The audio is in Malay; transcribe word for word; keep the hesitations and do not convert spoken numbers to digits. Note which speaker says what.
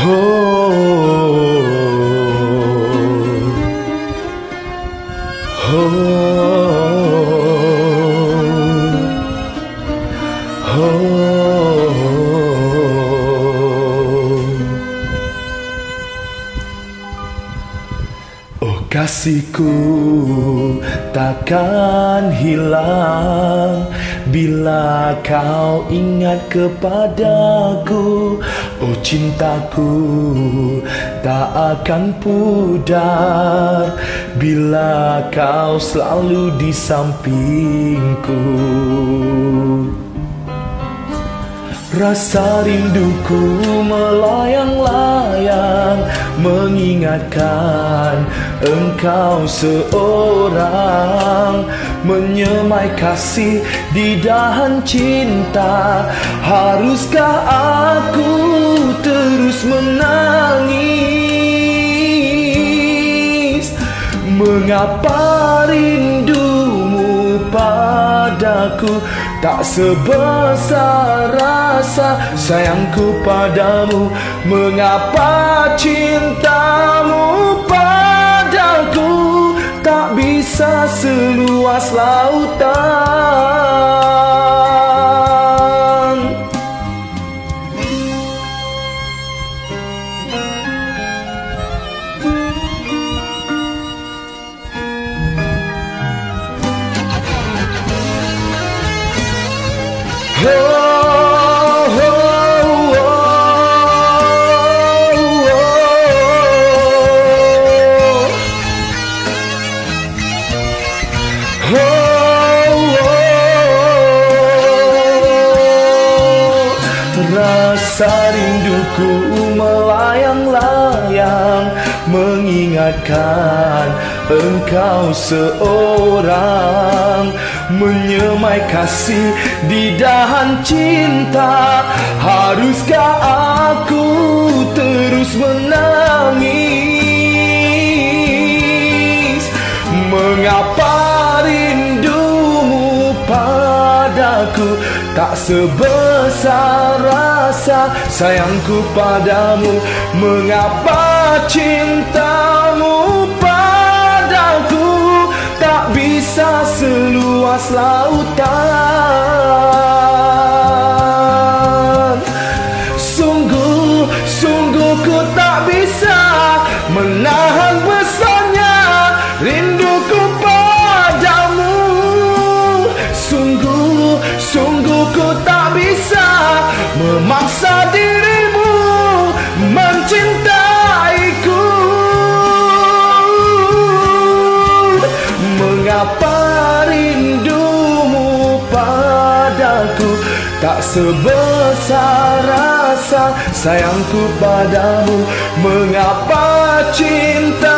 Speaker 1: Oh kasihku takkan hilang bila kau ingat kepadaku. Oh cintaku tak akan pudar bila kau selalu di sampingku. Rasa rinduku melayang-layang mengingatkan engkau seorang, menyemai kasih di dahan cinta. Haruskah aku terus menangis? Mengapa rindumu padaku tak sebesar rasa sayangku padamu? Mengapa cintamu padaku tak bisa seluas lautan? Oh, oh, oh, oh, oh. Rasa rinduku melayang-layang mengingatkan engkau seorang, menyemai kasih di dahan cinta. Haruskah aku terus menangis? Mengapa rindumu padaku tak sebesar rasa sayangku padamu? Mengapa cintamu padaku tak bisa seluas lautan? Sungguh, sungguh ku tak bisa menahan besarnya rinduku padamu. Sungguh, sungguh ku tak bisa memaksa dirimu mencintaiku. Mengapa rindumu padaku tak sebesar rasa sayangku padamu? Mengapa cinta